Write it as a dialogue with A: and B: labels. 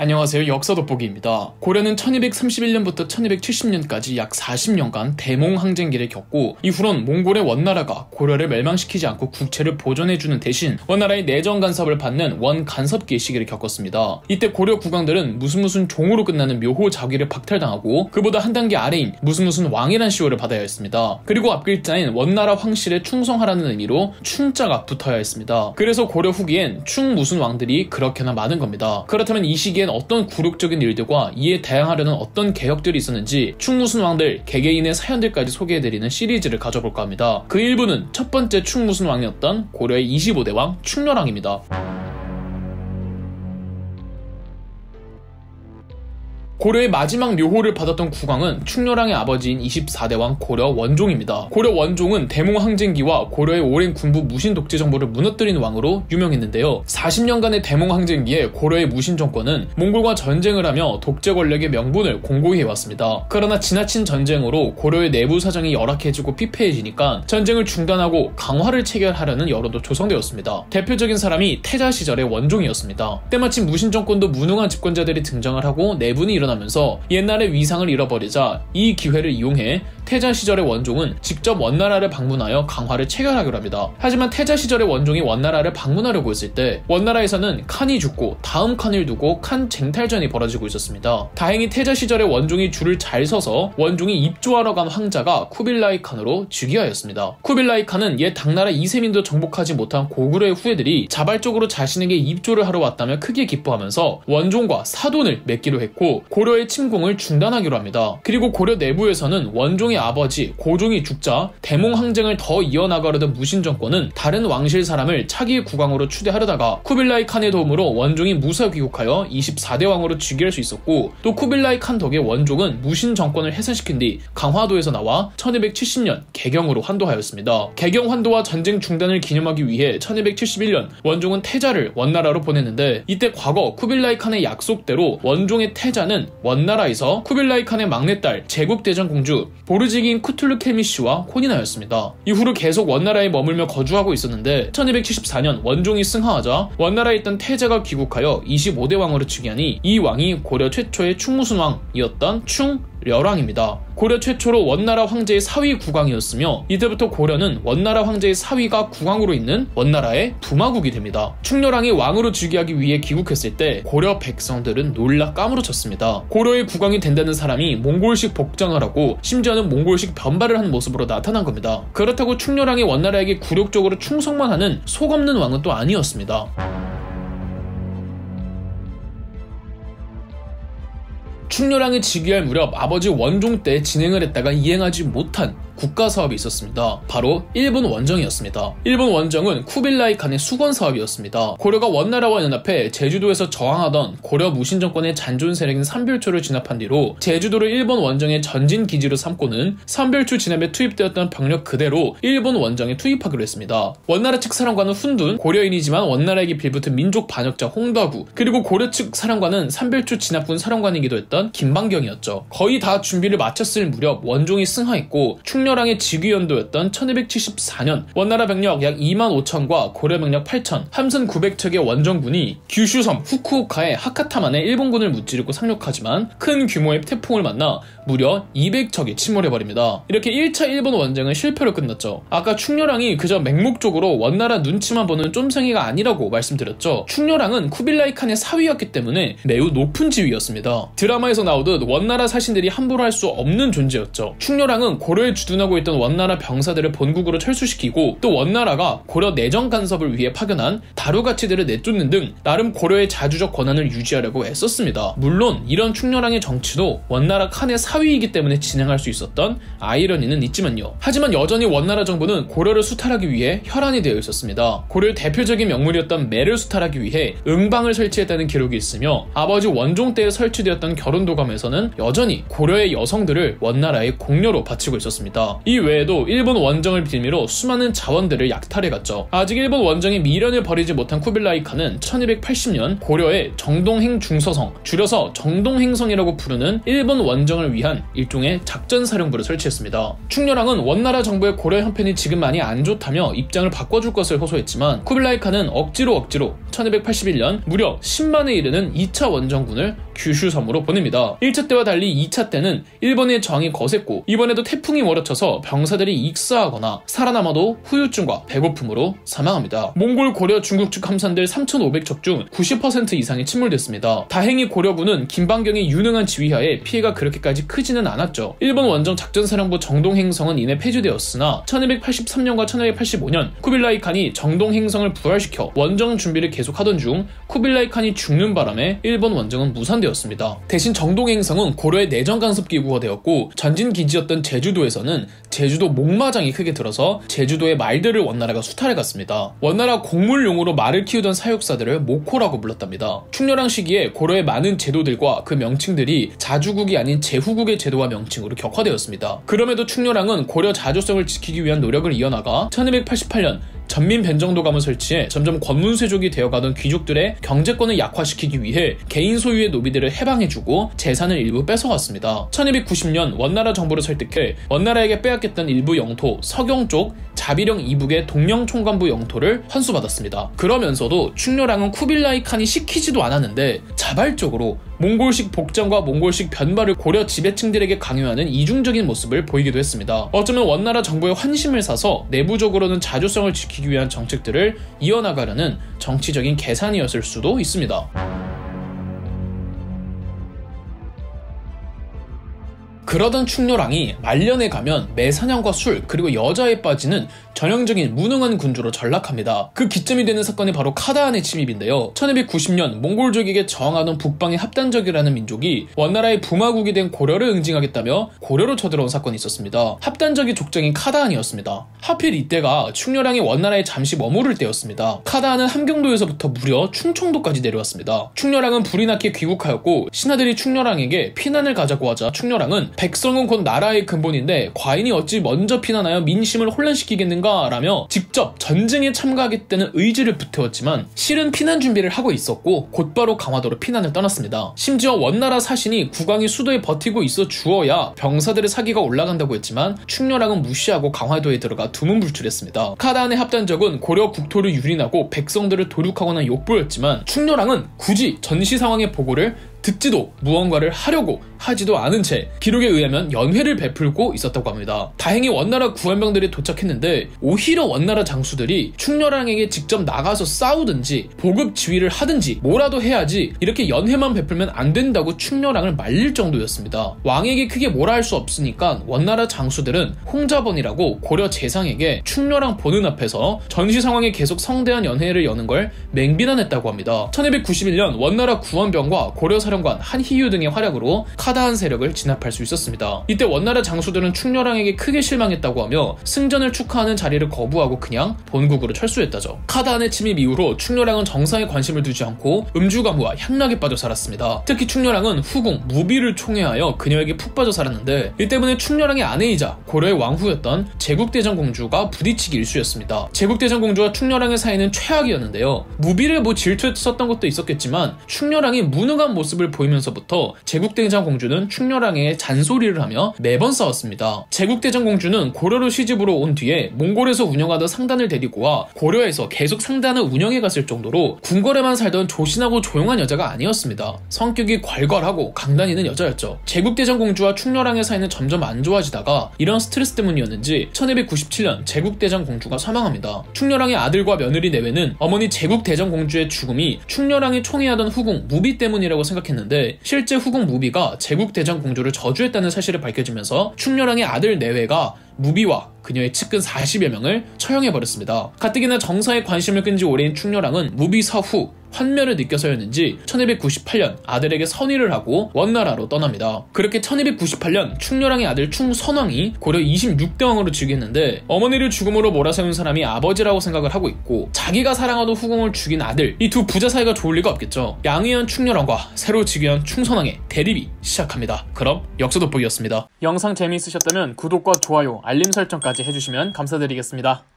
A: 안녕하세요. 역사 돋보기입니다. 고려는 1231년부터 1270년까지 약 40년간 대몽 항쟁기를 겪고 이후론 몽골의 원나라가 고려를 멸망시키지 않고 국채를 보존해주는 대신 원나라의 내정 간섭을 받는 원간섭기의 시기를 겪었습니다. 이때 고려 국왕들은 무슨 종으로 끝나는 묘호 자귀를 박탈당하고 그보다 한 단계 아래인 무슨 왕이란 시호를 받아야 했습니다. 그리고 앞글자인 원나라 황실에 충성하라는 의미로 충자가 붙어야 했습니다. 그래서 고려 후기엔 충 무슨 왕들이 그렇게나 많은 겁니다. 그렇다면 이 시기엔 어떤 굴욕적인 일들과 이에 대항하려는 어떤 개혁들이 있었는지 충무순 왕들 개개인의 사연들까지 소개해드리는 시리즈를 가져볼까 합니다. 그 일부는 첫 번째 충무순 왕이었던 고려의 25대 왕 충렬왕입니다. 고려의 마지막 묘호를 받았던 국왕은 충렬왕의 아버지인 24대 왕 고려 원종입니다. 고려 원종은 대몽 항쟁기와 고려의 오랜 군부 무신 독재 정보를 무너뜨린 왕으로 유명했는데요. 40년간의 대몽 항쟁기에 고려의 무신 정권은 몽골과 전쟁을 하며 독재 권력의 명분을 공고히 해왔습니다. 그러나 지나친 전쟁으로 고려의 내부 사정이 열악해지고 피폐해지니까 전쟁을 중단하고 강화를 체결하려는 여론도 조성되었습니다. 대표적인 사람이 태자 시절의 원종이었습니다. 때마침 무신 정권도 무능한 집권자들이 등장을 하고 내분이 일어나면서 옛날의 위상을 잃어버리자 이 기회를 이용해 태자 시절의 원종은 직접 원나라를 방문하여 강화를 체결하기로 합니다. 하지만 태자 시절의 원종이 원나라를 방문하려고 했을 때 원나라에서는 칸이 죽고 다음 칸을 두고 칸 쟁탈전이 벌어지고 있었습니다. 다행히 태자 시절의 원종이 줄을 잘 서서 원종이 입조하러 간 황자가 쿠빌라이 칸으로 즉위하였습니다. 쿠빌라이 칸은 옛 당나라 이세민도 정복하지 못한 고구려의 후예들이 자발적으로 자신에게 입조를 하러 왔다며 크게 기뻐하면서 원종과 사돈을 맺기로 했고 고려의 침공을 중단하기로 합니다. 그리고 고려 내부에서는 원종의 아버지 고종이 죽자 대몽 항쟁을 더 이어나가려던 무신 정권은 다른 왕실 사람을 차기 국왕으로 추대하려다가 쿠빌라이 칸의 도움으로 원종이 무사 귀국하여 24대 왕으로 즉위할 수 있었고 또 쿠빌라이 칸 덕에 원종은 무신 정권을 해산시킨 뒤 강화도에서 나와 1270년 개경으로 환도하였습니다. 개경 환도와 전쟁 중단을 기념하기 위해 1271년 원종은 태자를 원나라로 보냈는데 이때 과거 쿠빌라이 칸의 약속대로 원종의 태자는 원나라에서 쿠빌라이 칸의 막내딸 제국대장공주 보르지기인 쿠툴루케미씨와 혼인하였습니다. 이후로 계속 원나라에 머물며 거주하고 있었는데 1274년 원종이 승하하자 원나라에 있던 태자가 귀국하여 25대 왕으로 즉위하니 이 왕이 고려 최초의 충무순 왕이었던 충렬왕입니다. 고려 최초로 원나라 황제의 사위 국왕이었으며 이때부터 고려는 원나라 황제의 사위가 국왕으로 있는 원나라의 부마국이 됩니다. 충렬왕이 왕으로 즉위하기 위해 귀국했을 때 고려 백성들은 놀라 까무러쳤습니다. 고려의 국왕이 된다는 사람이 몽골식 복장을 하고 심지어는 몽골식 변발을 한 모습으로 나타난 겁니다. 그렇다고 충렬왕이 원나라에게 굴욕적으로 충성만 하는 속 없는 왕은 또 아니었습니다. 충렬왕이 즉위할 무렵 아버지 원종 때 진행을 했다가 이행하지 못한 국가사업이 있었습니다. 바로 일본 원정이었습니다. 일본 원정은 쿠빌라이 칸의 수건 사업이었습니다. 고려가 원나라와 연합해 제주도에서 저항하던 고려 무신 정권의 잔존 세력인 삼별초를 진압한 뒤로 제주도를 일본 원정의 전진 기지로 삼고는 삼별초 진압에 투입되었던 병력 그대로 일본 원정에 투입하기로 했습니다. 원나라 측 사령관은 훈둔, 고려인이지만 원나라에게 빌붙은 민족 반역자 홍다구, 그리고 고려 측 사령관은 삼별초 진압군 사령관이기도 했던 김방경이었죠. 거의 다 준비를 마쳤을 무렵 원종이 승하했고 충렬왕의 즉위연도였던 1274년 원나라 병력 약 25,000과 고려 병력 8,000, 함선 900척의 원정군이 규슈섬 후쿠오카의 하카타만에 일본군을 무찌르고 상륙하지만 큰 규모의 태풍을 만나 무려 200척이 침몰해버립니다. 이렇게 1차 일본 원정은 실패로 끝났죠. 아까 충렬왕이 그저 맹목적으로 원나라 눈치만 보는 쫌생이가 아니라고 말씀드렸죠. 충렬왕은 쿠빌라이 칸의 사위였기 때문에 매우 높은 지위였습니다. 드라마에서 나오듯 원나라 사신들이 함부로 할 수 없는 존재였죠. 충렬왕은 고려에 주둔하고 있던 원나라 병사들을 본국으로 철수시키고 또 원나라가 고려 내정 간섭을 위해 파견한 다루가치들을 내쫓는 등 나름 고려의 자주적 권한을 유지하려고 애썼습니다. 물론 이런 충렬왕의 정치도 원나라 칸의 사위이기 때문에 진행할 수 있었던 아이러니는 있지만요. 하지만 여전히 원나라 정부는 고려를 수탈하기 위해 혈안이 되어 있었습니다. 고려의 대표적인 명물이었던 매를 수탈하기 위해 응방을 설치했다는 기록이 있으며 아버지 원종 때에 설치되었던 결혼도감에서는 여전히 고려의 여성들을 원나라의 공녀로 바치고 있었습니다. 있습니다. 이 외에도 일본 원정을 빌미로 수많은 자원들을 약탈해갔죠. 아직 일본 원정의 미련을 버리지 못한 쿠빌라이 칸은 1280년 고려의 정동행 중서성, 줄여서 정동행성이라고 부르는 일본 원정을 위한 일종의 작전사령부를 설치했습니다. 충렬왕은 원나라 정부의 고려 형편이 지금 많이 안 좋다며 입장을 바꿔줄 것을 호소했지만 쿠빌라이 칸은 억지로 1281년 무려 10만에 이르는 2차 원정군을 규슈섬으로 보냅니다. 1차 때와 달리 2차 때는 일본의 저항이 거셌고 이번에도 태풍이 몰아쳐서 병사들이 익사하거나 살아남아도 후유증과 배고픔으로 사망합니다. 몽골, 고려, 중국 측 함선들 3,500척 중 90% 이상이 침몰됐습니다. 다행히 고려군은 김방경의 유능한 지휘하에 피해가 그렇게까지 크지는 않았죠. 일본 원정 작전사령부 정동행성은 이내 폐지되었으나 1283년과 1285년 쿠빌라이 칸이 정동행성을 부활시켜 원정 준비를 계속하던 중 쿠빌라이 칸이 죽는 바람에 일본 원정은 무산되었습니다. 대신 정동행성은 고려의 내정 간섭 기구가 되었고 전진 기지였던 제주도에서는 제주도 목마장이 크게 들어서 제주도의 말들을 원나라가 수탈해갔습니다. 원나라 곡물용으로 말을 키우던 사육사들을 모코라고 불렀답니다. 충렬왕 시기에 고려의 많은 제도들과 그 명칭들이 자주국이 아닌 제후국의 제도와 명칭으로 격화되었습니다. 그럼에도 충렬왕은 고려 자주성을 지키기 위한 노력을 이어나가 1288년 전민 변정도감을 설치해 점점 권문세족이 되어가던 귀족들의 경제권을 약화시키기 위해 개인 소유의 노비들을 해방해주고 재산을 일부 뺏어갔습니다. 1290년 원나라 정부를 설득해 원나라에게 빼앗겼던 일부 영토, 서경 쪽 자비령 이북의 동령 총관부 영토를 환수받았습니다. 그러면서도 충렬왕은 쿠빌라이 칸이 시키지도 않았는데 자발적으로 몽골식 복장과 몽골식 변발을 고려 지배층들에게 강요하는 이중적인 모습을 보이기도 했습니다. 어쩌면 원나라 정부의 환심을 사서 내부적으로는 자주성을 지키기 위한 정책들을 이어나가려는 정치적인 계산이었을 수도 있습니다. 그러던 충렬왕이 말년에 가면 매사냥과 술 그리고 여자에 빠지는 전형적인 무능한 군주로 전락합니다. 그 기점이 되는 사건이 바로 카다한의 침입인데요. 1290년 몽골족에게 저항하던 북방의 합단적이라는 민족이 원나라의 부마국이 된 고려를 응징하겠다며 고려로 쳐들어온 사건이 있었습니다. 합단적이 족장인 카다한이었습니다. 하필 이때가 충렬왕이 원나라에 잠시 머무를 때였습니다. 카다한은 함경도에서부터 무려 충청도까지 내려왔습니다. 충렬왕은 불이 나게 귀국하였고 신하들이 충렬왕에게 피난을 가자고 하자 충렬왕은 백성은 곧 나라의 근본인데 과인이 어찌 먼저 피난하여 민심을 혼란시키겠는가 라며 직접 전쟁에 참가하겠다는 의지를 불태웠지만 실은 피난 준비를 하고 있었고 곧바로 강화도로 피난을 떠났습니다. 심지어 원나라 사신이 국왕이 수도에 버티고 있어 주어야 병사들의 사기가 올라간다고 했지만 충렬왕은 무시하고 강화도에 들어가 두문불출했습니다. 카다한의 합단적은 고려 국토를 유린하고 백성들을 도륙하거나 욕보였지만 충렬왕은 굳이 전시 상황의 보고를 듣지도 무언가를 하려고 하지도 않은 채 기록에 의하면 연회를 베풀고 있었다고 합니다. 다행히 원나라 구원병들이 도착했는데 오히려 원나라 장수들이 충렬왕에게 직접 나가서 싸우든지 보급 지휘를 하든지 뭐라도 해야지 이렇게 연회만 베풀면 안 된다고 충렬왕을 말릴 정도였습니다. 왕에게 크게 뭐라 할 수 없으니까 원나라 장수들은 홍자번이라고 고려 재상에게 충렬왕 보는 앞에서 전시 상황에 계속 성대한 연회를 여는 걸 맹비난했다고 합니다. 1291년 원나라 구원병과 고려 사령관 한희유 등의 활약으로 카다한 세력을 진압할 수 있었습니다. 이때 원나라 장수들은 충렬왕에게 크게 실망했다고 하며 승전을 축하하는 자리를 거부하고 그냥 본국으로 철수했다죠. 카다한의 침입 이후로 충렬왕은 정상에 관심을 두지 않고 음주가무와 향락에 빠져 살았습니다. 특히 충렬왕은 후궁 무비를 총애하여 그녀에게 푹 빠져 살았는데 이 때문에 충렬왕의 아내이자 고려의 왕후였던 제국대장공주가 부딪히기 일쑤였습니다. 제국대장공주와 충렬왕의 사이는 최악이었는데요. 무비를 질투에 썼던 것도 있었겠지만 충렬왕이 무능한 모습을 보이면서부터 제국대장공주는 충렬왕에게 잔소리를 하며 매번 싸웠습니다. 제국대장공주는 고려로 시집으로 온 뒤에 몽골에서 운영하던 상단을 데리고 와 고려에서 계속 상단을 운영해 갔을 정도로 궁궐에만 살던 조신하고 조용한 여자가 아니었습니다. 성격이 괄괄하고 강단있는 여자였죠. 제국대장공주와 충렬왕의 사이는 점점 안 좋아지다가 이런 스트레스 때문이었는지 1297년 제국대장공주가 사망합니다. 충렬왕의 아들과 며느리 내외는 어머니 제국대장공주의 죽음이 충렬왕이 총애하던 후궁 무비 때문이라고 생각했는데 실제 후궁 무비가 제국대장공주를 저주했다는 사실을 밝혀지면서 충렬왕의 아들 내외가 무비와 그녀의 측근 40여 명을 처형해버렸습니다. 가뜩이나 정사에 관심을 끈 지 오래인 충렬왕은 무비 사후 환멸을 느껴서였는지 1298년 아들에게 선의를 하고 원나라로 떠납니다. 그렇게 1298년 충렬왕의 아들 충선왕이 고려 26대왕으로 즉위했는데 어머니를 죽음으로 몰아세운 사람이 아버지라고 생각을 하고 있고 자기가 사랑하던 후궁을 죽인 아들, 이 두 부자 사이가 좋을 리가 없겠죠. 양의현 충렬왕과 새로 즉위한 충선왕의 대립이 시작합니다. 그럼 역사 돋보기였습니다. 영상 재미있으셨다면 구독과 좋아요, 알림 설정까지 해주시면 감사드리겠습니다.